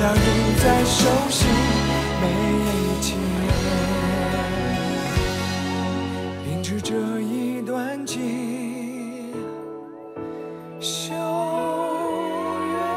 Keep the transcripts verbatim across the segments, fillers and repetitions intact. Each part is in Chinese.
让你再熟悉每一切，编织这一段情，修缘。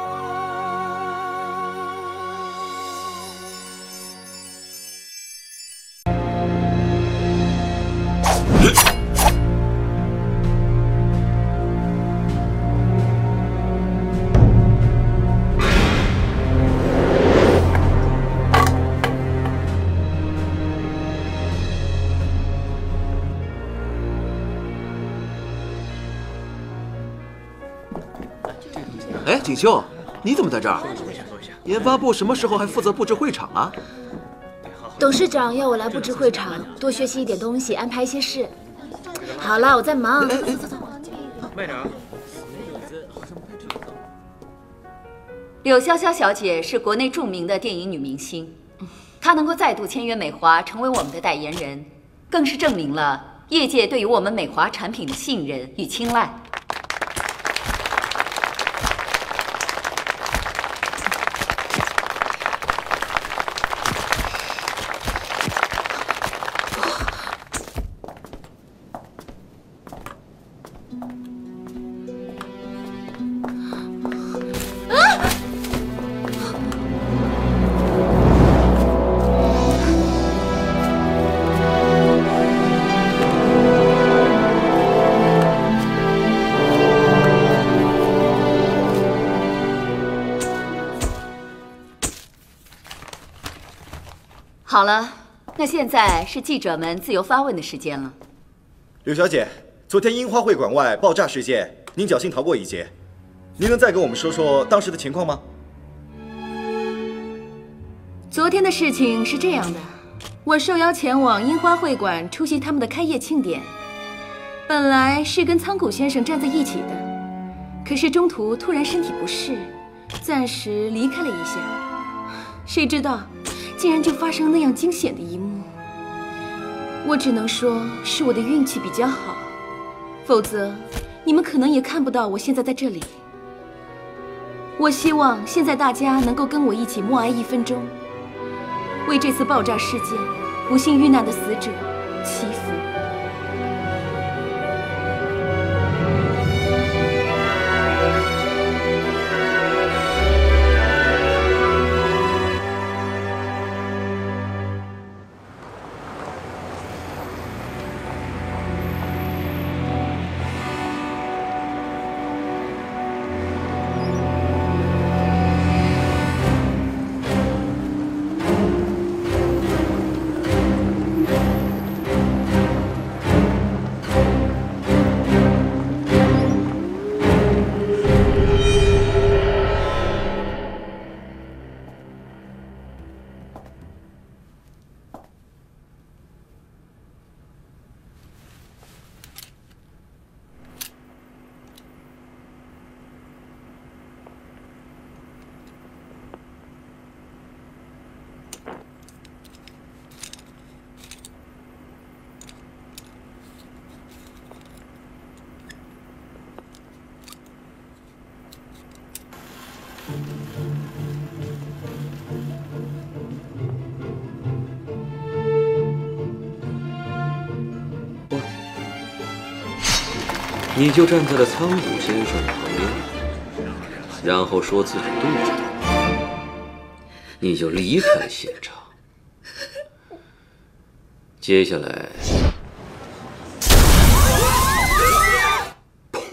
哎，锦绣，你怎么在这儿？研发部什么时候还负责布置会场啊？ 董事长要我来布置会场，多学习一点东西，安排一些事。好了，我在忙。走走走走， 慢点啊！ 柳潇潇小姐是国内著名的电影女明星，她能够再度签约美华，成为我们的代言人，更是证明了业界对于我们美华产品的信任与青睐。 好了，那现在是记者们自由发问的时间了。 柳小姐，昨天樱花会馆外爆炸事件，您侥幸逃过一劫，您能再跟我们说说当时的情况吗？ 昨天的事情是这样的，我受邀前往樱花会馆出席他们的开业庆典，本来是跟仓谷先生站在一起的，可是中途突然身体不适，暂时离开了一下，谁知道。 竟然就发生那样惊险的一幕，我只能说是我的运气比较好，否则你们可能也看不到我现在在这里。我希望现在大家能够跟我一起默哀一分钟，为这次爆炸事件不幸遇难的死者祈福。 你就站在了仓谷先生的旁边，然后说自己肚子疼，你就离开了现场。接下来，砰！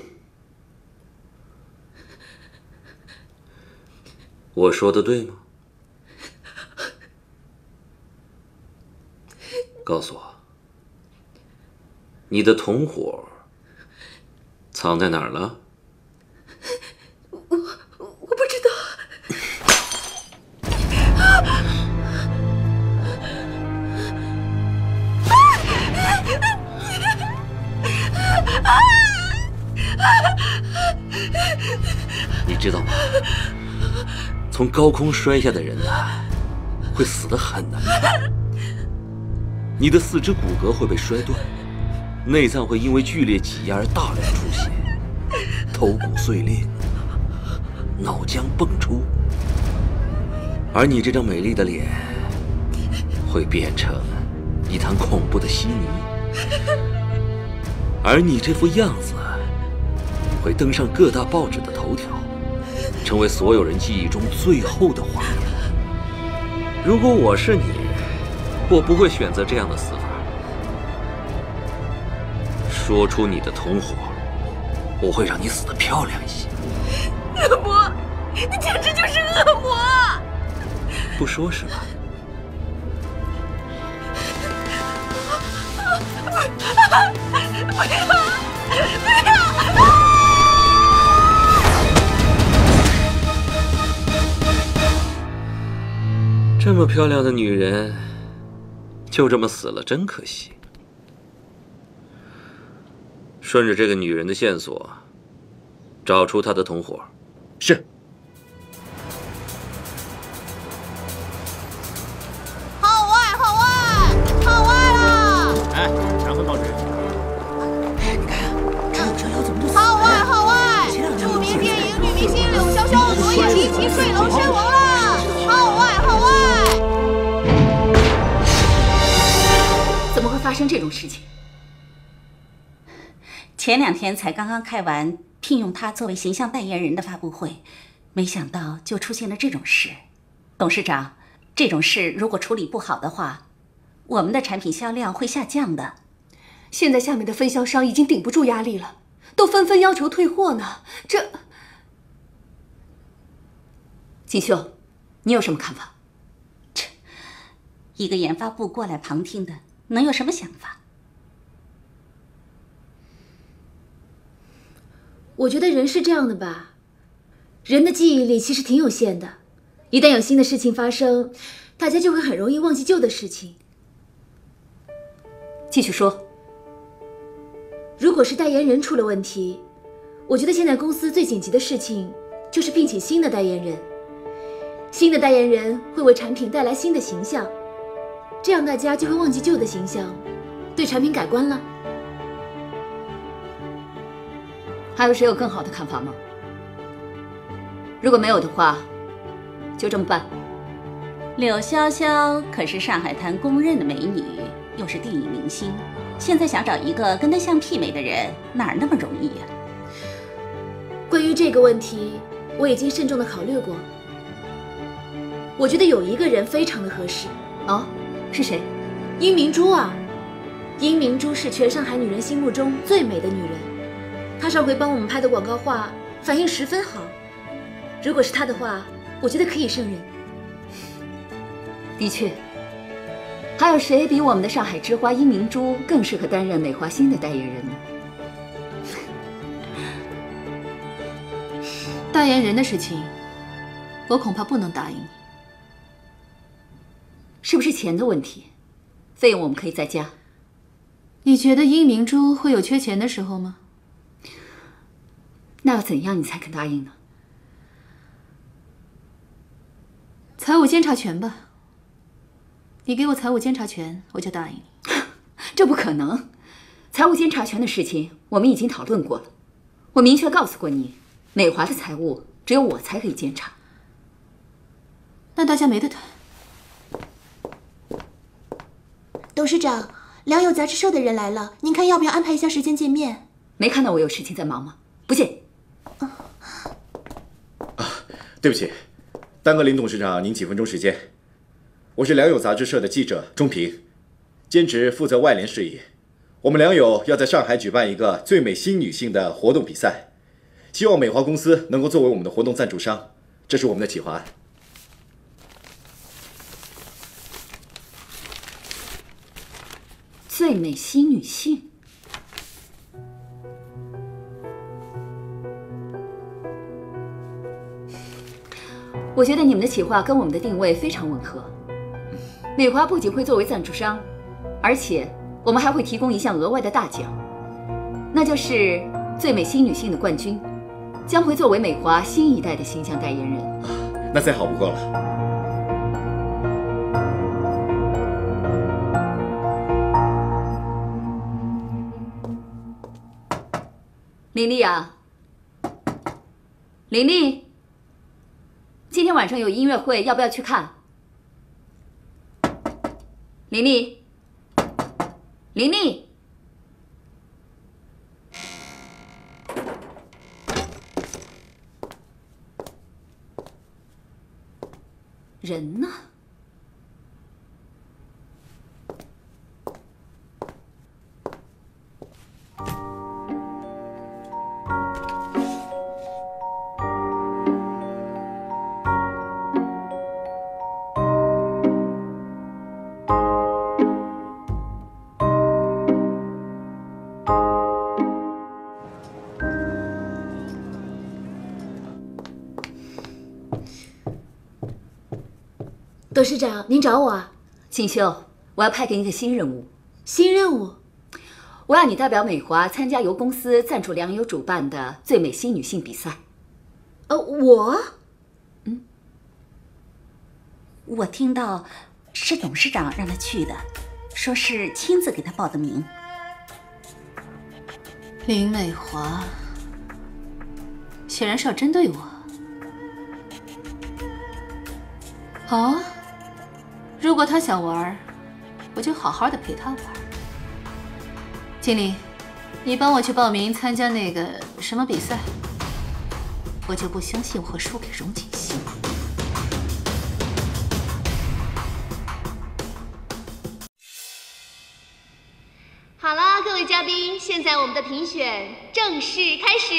我说的对吗？告诉我，你的同伙。 藏在哪儿了？ 我我不知道。 你知道吗？从高空摔下的人呢，会死得很难看。你的四肢骨骼会被摔断。 内脏会因为剧烈挤压而大量出血，头骨碎裂，脑浆迸出。 而你这张美丽的脸会变成一滩恐怖的稀泥，而你这副样子会登上各大报纸的头条，成为所有人记忆中最后的画面。如果我是你，我不会选择这样的死法。说出你的同伙，我会让你死得漂亮一些。 恶魔，你简直就是恶魔！ 不说是吧？ 不要！不要！ 这么漂亮的女人，就这么死了，真可惜。顺着这个女人的线索，找出她的同伙。 是。 号外！号外！号外了！ 哎，哪份报纸？ 哎，你看，这这条怎么都死了？号外！号外！著名电影女明星柳潇潇昨夜离奇坠楼身亡了！号外！号外！ 怎么会发生这种事情？ 前两天才刚刚开完聘用他作为形象代言人的发布会，没想到就出现了这种事。董事长，这种事如果处理不好的话，我们的产品销量会下降的。 现在下面的分销商已经顶不住压力了，都纷纷要求退货呢。这， 锦绣，你有什么看法？ 这，一个研发部过来旁听的，能有什么想法？ 我觉得人是这样的吧，人的记忆力其实挺有限的，一旦有新的事情发生，大家就会很容易忘记旧的事情。 继续说。 如果是代言人出了问题，我觉得现在公司最紧急的事情就是聘请新的代言人。新的代言人会为产品带来新的形象，这样大家就会忘记旧的形象，对产品改观了。 还有谁有更好的看法吗？如果没有的话，就这么办。 柳潇潇可是上海滩公认的美女，又是电影明星，现在想找一个跟她相媲美的人，哪儿那么容易呀？ 关于这个问题，我已经慎重的考虑过。我觉得有一个人非常的合适。 哦，是谁？ 殷明珠啊！殷明珠是全上海女人心目中最美的女人。她上回帮我们拍的广告画反应十分好，如果是她的话，我觉得可以胜任。 的确，还有谁比我们的上海之花殷明珠更适合担任美华新的代言人呢？ 代言人的事情，我恐怕不能答应你。 是不是钱的问题？费用我们可以再加。 你觉得殷明珠会有缺钱的时候吗？ 那要怎样你才肯答应呢？ 财务监察权吧。你给我财务监察权，我就答应你。 这不可能，财务监察权的事情我们已经讨论过了。我明确告诉过你，美华的财务只有我才可以监察。 那大家没得谈。 董事长，良友杂志社的人来了，您看要不要安排一下时间见面？ 没看到我有事情在忙吗？不见。 啊，对不起，耽搁林董事长您几分钟时间。我是良友杂志社的记者钟平，兼职负责外联事宜。我们良友要在上海举办一个最美新女性的活动比赛，希望美华公司能够作为我们的活动赞助商，这是我们的企划案。 最美新女性。我觉得你们的企划跟我们的定位非常吻合。美华不仅会作为赞助商，而且我们还会提供一项额外的大奖，那就是最美新女性的冠军，将会作为美华新一代的形象代言人。 啊，那再好不过了。 林丽啊，林丽，今天晚上有音乐会，要不要去看？ 琳琳，琳琳，人呢？ 董事长，您找我啊？ 锦绣，我要派给你个新任务。 新任务？ 我要你代表美华参加由公司赞助良友主办的最美新女性比赛。 呃，我？ 嗯，我听到是董事长让他去的，说是亲自给他报的名。 林美华，显然是要针对我。哦。如果他想玩，我就好好的陪他玩。经理，你帮我去报名参加那个什么比赛，我就不相信我会输给荣锦熙。 好了，各位嘉宾，现在我们的评选正式开始。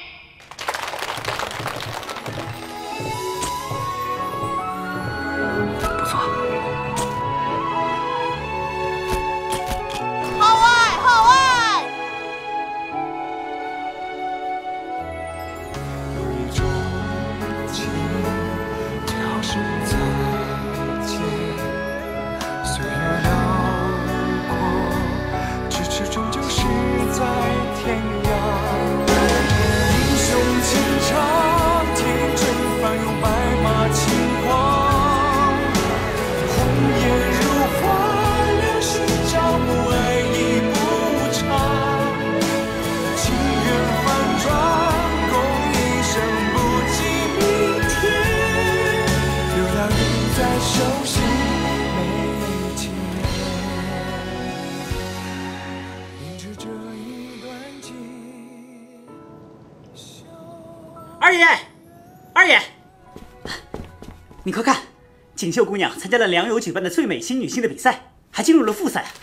二爷，二爷，你快看，锦绣姑娘参加了良友举办的最美新女性的比赛，还进入了复赛。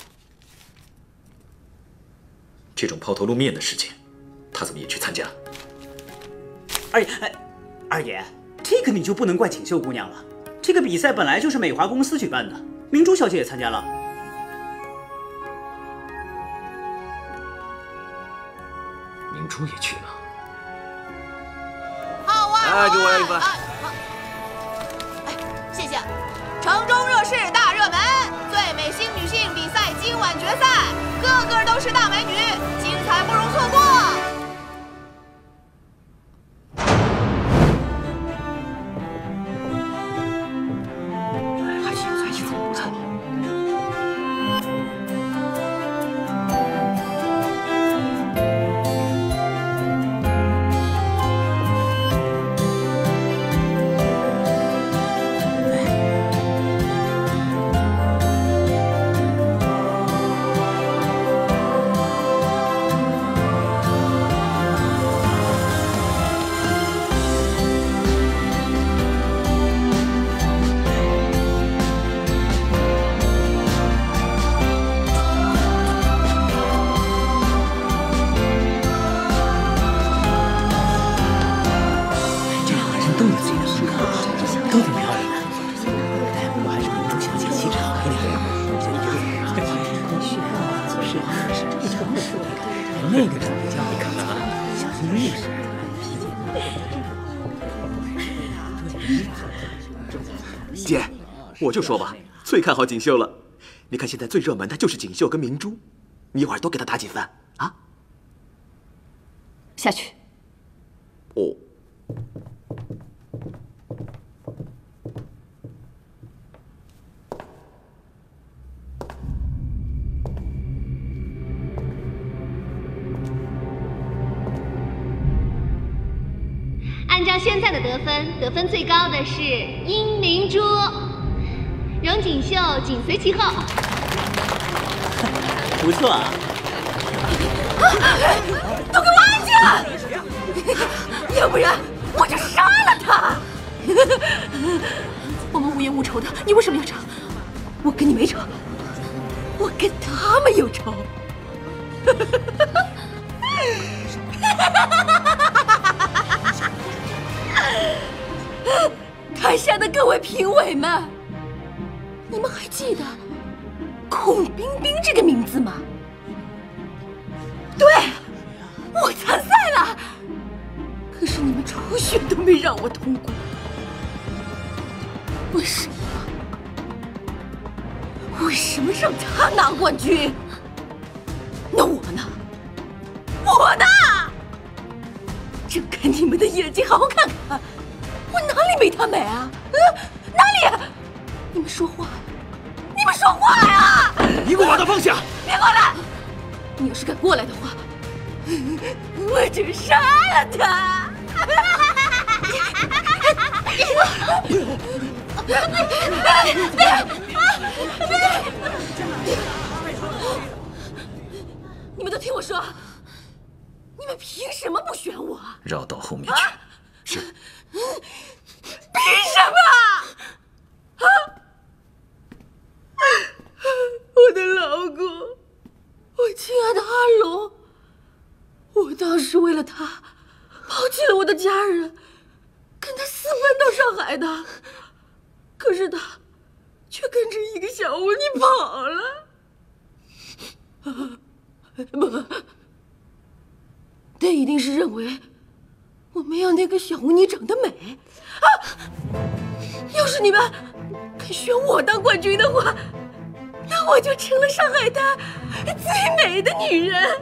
这种抛头露面的事情，她怎么也去参加？ 二爷，二爷，这个你就不能怪锦绣姑娘了。这个比赛本来就是美华公司举办的，明珠小姐也参加了。 明珠也去了。 哎，给我来一份。 哎，谢谢。城中热市大热门，最美新女性比赛今晚决赛，个个都是大美女，精彩不容错过。 还行，还行，不错。 那个长得像看了，小心翼翼。 姐，我就说吧，最看好锦绣了。你看现在最热门的就是锦绣跟明珠，你一会儿多给她打几分啊。 下去。 哦。 按照现在的得分，得分最高的是殷明珠，荣锦绣紧随其后。 不错啊！ 都给我安静！要不然我就杀了他！我们无冤无仇的，你为什么要吵？我跟你没仇，我跟他们有仇。台下的各位评委们，你们还记得孔冰冰这个名字吗？对，我参赛了，可是你们初选都没让我通过，为什么？为什么让他拿冠军？那我呢？我呢？睁开你们的眼睛，好好看看，我哪里没他美啊？嗯，哪里？你们说话，你们说话呀！ 你给我把他放下！ 别过来！你要是敢过来的话，我就杀了他！你们都听我说，你们凭什么不选我？ 绕到后面去。啊、是。 凭什么？啊！我的老公，我亲爱的阿龙，我当时为了他，抛弃了我的家人，跟他私奔到上海的。可是他却跟着一个小巫女跑了。啊，不，他一定是认为我没有那个小巫女长得美啊！要是你们肯选我当冠军的话，那我就成了上海滩最美的女人。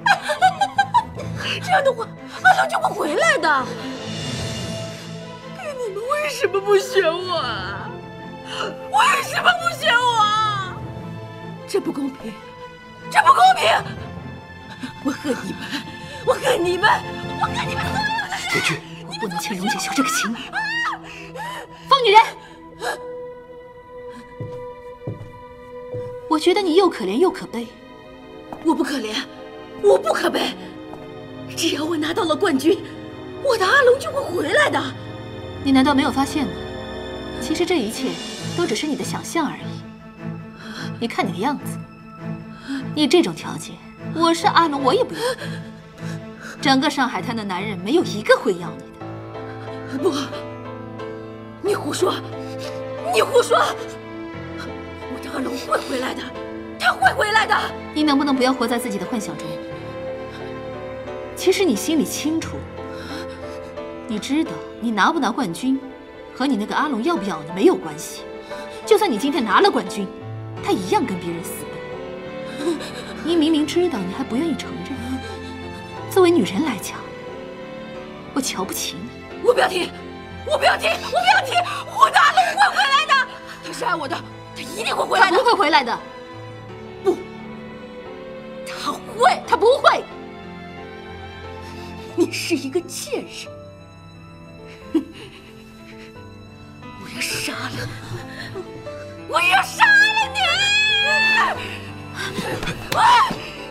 这样的话，阿龙就会回来的。可你们为什么不选我啊？为什么不选我？这不公平，这不公平！我恨你们，我恨你们，我恨你们所有的人！ 别去， 不能欠荣锦绣这个情。疯女人！我觉得你又可怜又可悲。我不可怜，我不可悲。只要我拿到了冠军，我的阿龙就会回来的。你难道没有发现吗？其实这一切都只是你的想象而已。你看你的样子，你这种条件，我是阿龙，我也不要。整个上海滩的男人没有一个会要你的。不，你胡说，你胡说！我的阿龙会回来的，他会回来的。你能不能不要活在自己的幻想中？其实你心里清楚，你知道你拿不拿冠军，和你那个阿龙要不要你没有关系。就算你今天拿了冠军，他一样跟别人私奔。你明明知道，你还不愿意承认。作为女人来讲，我瞧不起你。我不要听，我不要听，我不要听！我的阿龙会回来的，他是爱我的，他一定会回来的。他不会回来的。不，他会，他不会。你是一个贱人！我要杀了你！我要杀了你！啊！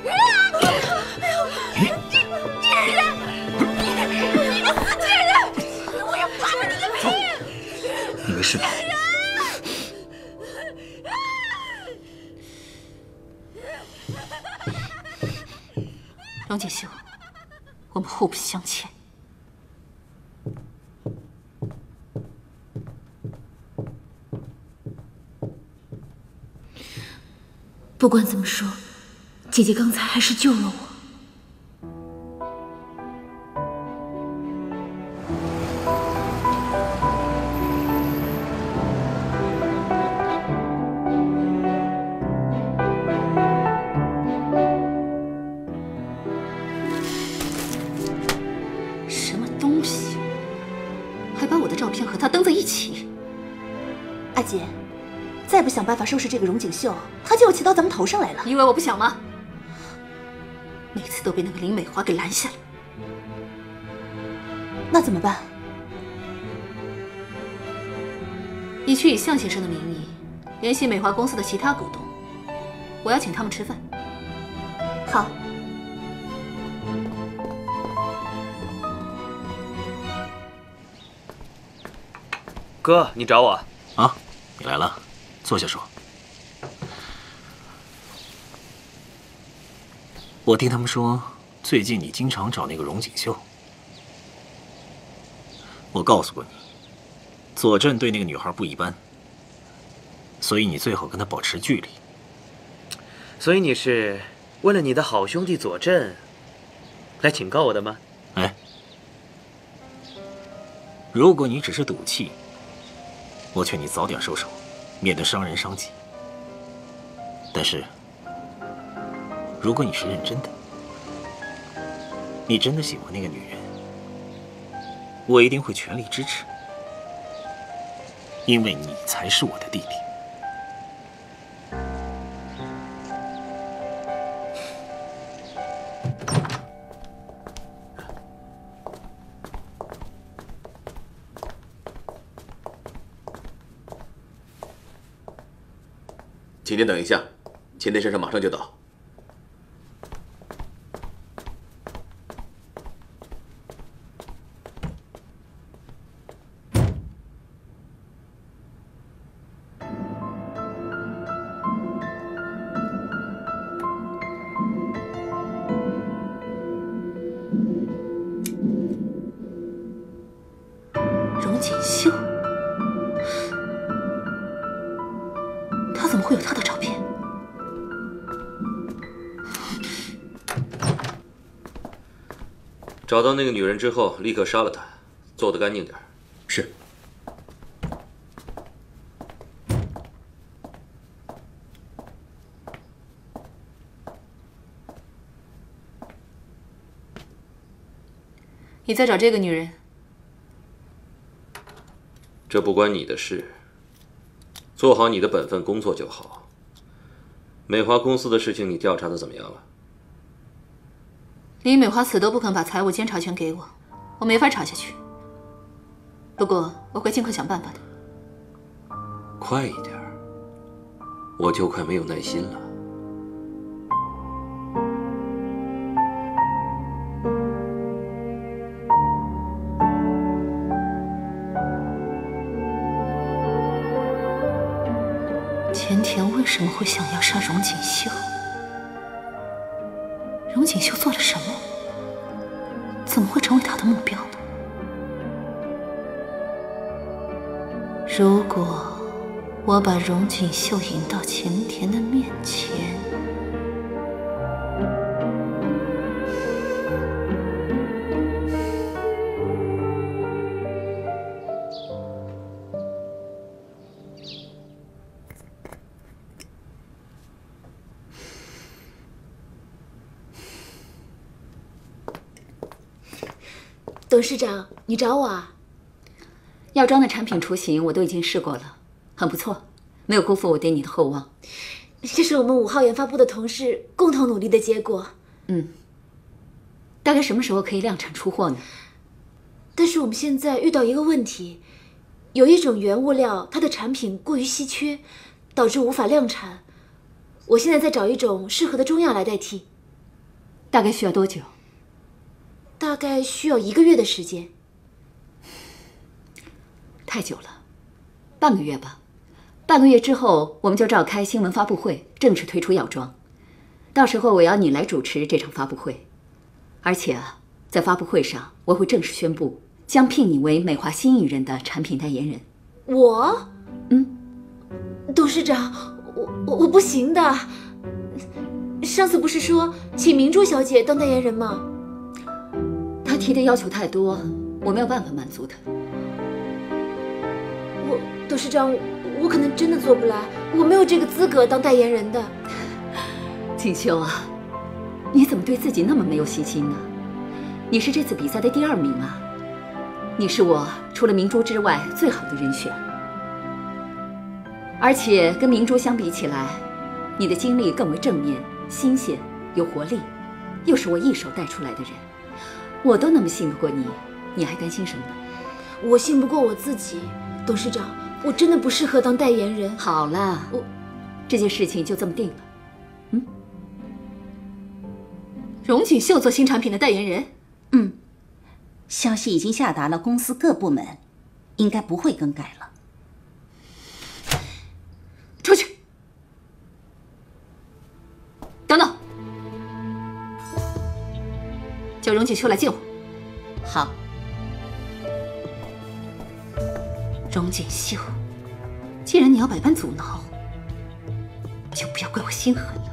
贱人！你个死贱人！我要扒了你的皮！ 你没事吧？ 荣锦绣，我们互不相欠。不管怎么说，姐姐刚才还是救了我。什么东西？还把我的照片和他登在一起？ 阿姐，再不想办法收拾这个荣锦绣，她就要骑到咱们头上来了。 你以为我不想吗？每次都被那个林美华给拦下了。 那怎么办？ 你去以向先生的名义联系美华公司的其他股东， 我要请他们吃饭。 好。 哥，你找我啊？你来了，坐下说。我听他们说，最近你经常找那个荣锦绣。我告诉过你，左镇对那个女孩不一般，所以你最好跟她保持距离。 所以你是为了你的好兄弟左镇来警告我的吗？ 哎，如果你只是赌气，我劝你早点收手，免得伤人伤己。但是，如果你是认真的，你真的喜欢那个女人，我一定会全力支持，因为你才是我的弟弟。 请您等一下，钱田先生马上就到。 荣锦绣。 他怎么会有他的照片？ 找到那个女人之后，立刻杀了她，做得干净点。 是。 你在找这个女人？ 这不关你的事。 做好你的本分工作就好。美华公司的事情你调查的怎么样了？ 李美华死都不肯把财务监察权给我，我没法查下去。不过我会尽快想办法的。 快一点，我就快没有耐心了。 钱田为什么会想要杀荣锦绣？荣锦绣做了什么？怎么会成为他的目标呢？如果我把荣锦绣引到钱田的面前， 董事长，你找我啊？ 药妆的产品雏形我都已经试过了，很不错，没有辜负我对你的厚望。 这是我们五号研发部的同事共同努力的结果。 嗯，大概什么时候可以量产出货呢？ 但是我们现在遇到一个问题，有一种原物料它的产品过于稀缺，导致无法量产。我现在在找一种适合的中药来代替。 大概需要多久？ 大概需要一个月的时间。 太久了，半个月吧。半个月之后，我们就召开新闻发布会，正式推出药妆。到时候我要你来主持这场发布会，而且啊，在发布会上，我会正式宣布将聘你为美华新一任的产品代言人。 我？ 嗯， 董事长，我我我不行的。上次不是说请明珠小姐当代言人吗？ 他提的要求太多，我没有办法满足他。 我董事长，我可能真的做不来，我没有这个资格当代言人的。 锦绣啊，你怎么对自己那么没有信心呢？你是这次比赛的第二名啊，你是我除了明珠之外最好的人选。而且跟明珠相比起来，你的经历更为正面、新鲜、有活力，又是我一手带出来的人。 我都那么信得过你，你还担心什么呢？ 我信不过我自己，董事长，我真的不适合当代言人。 好了， 我这件事情就这么定了。 荣锦绣做新产品的代言人？ 嗯，消息已经下达了公司各部门，应该不会更改了。 出去！等等，叫荣锦绣来见我。 好。 荣锦绣，既然你要百般阻挠，就不要怪我心狠了。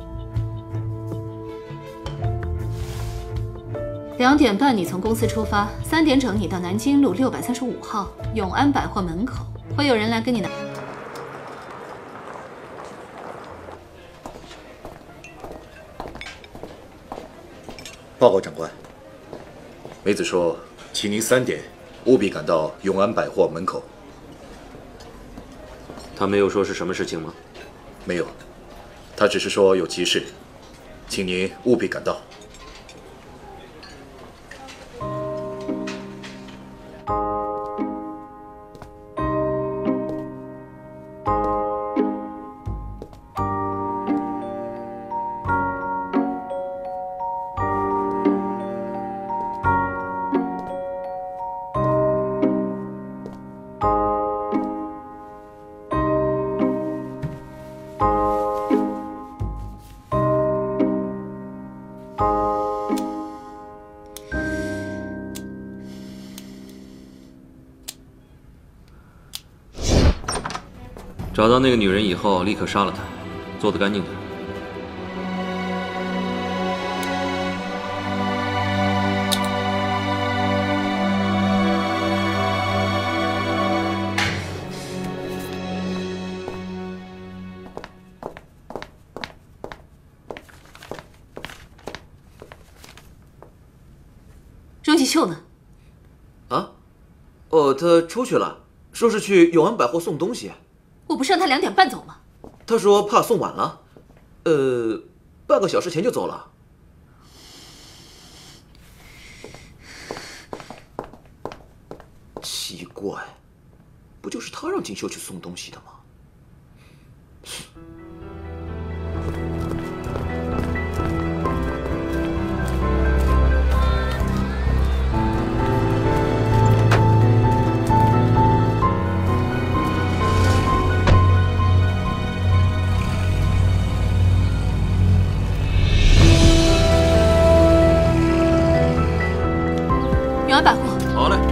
两点半你从公司出发，三点整你到南京路六百三十五号永安百货门口，会有人来跟你拿。 报告长官，梅子说，请您三点务必赶到永安百货门口。 他没有说是什么事情吗？ 没有，他只是说有急事，请您务必赶到。 找到那个女人以后，立刻杀了她，做得干净点。 荣锦绣呢？ 啊？哦，他出去了，说是去永安百货送东西。 我不是让他两点半走吗？ 他说怕送晚了，呃，半个小时前就走了。奇怪，不就是他让锦绣去送东西的吗？ 永安百货。 好嘞。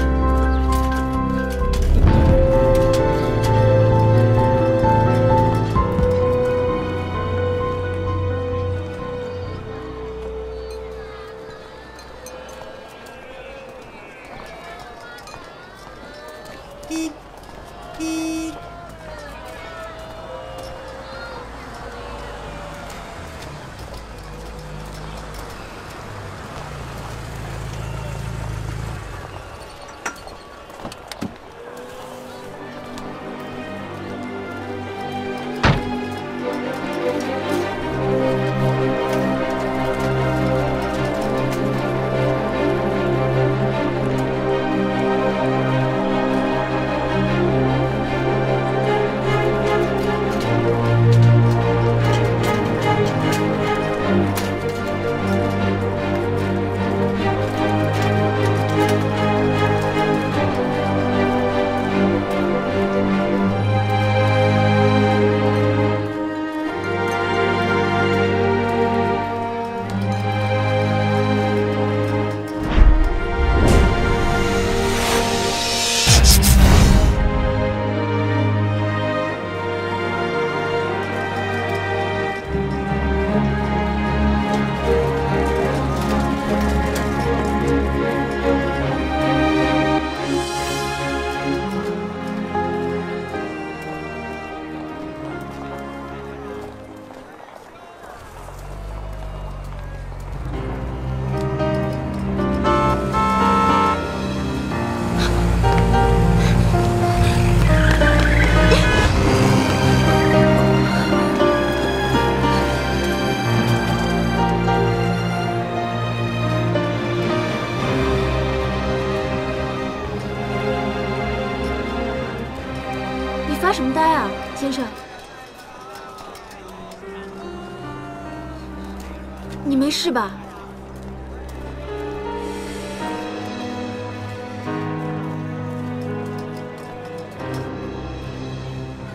发什么呆啊，先生？你没事吧？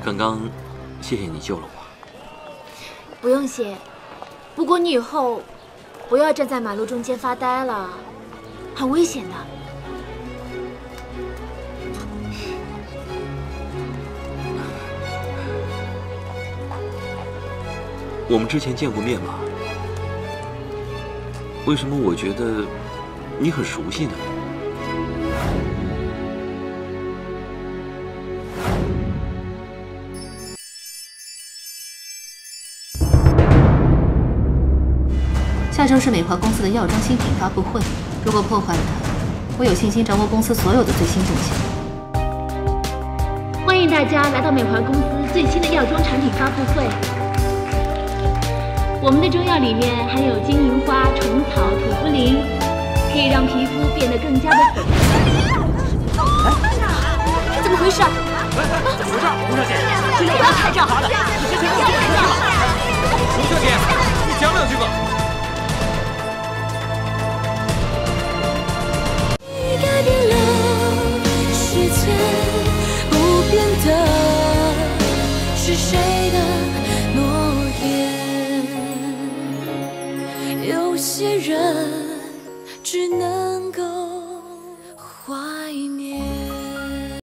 刚刚，谢谢你救了我。 不用谢，不过你以后不要站在马路中间发呆了，很危险的。 我们之前见过面吗？为什么我觉得你很熟悉呢？ 下周是美华公司的药妆新品发布会，如果破坏了它，我有信心掌握公司所有的最新动向。 欢迎大家来到美华公司最新的药妆产品发布会。我们的中药里面含有金银花、虫草、土茯苓，可以让皮肤变得更加的粉嫩。怎么回事？ 怎么回事？吴小姐，这药不要开仗！ 的，你先别开仗！吴小姐，你讲两句吧。 你改变了世界，不变的是谁的诺言？有些人只能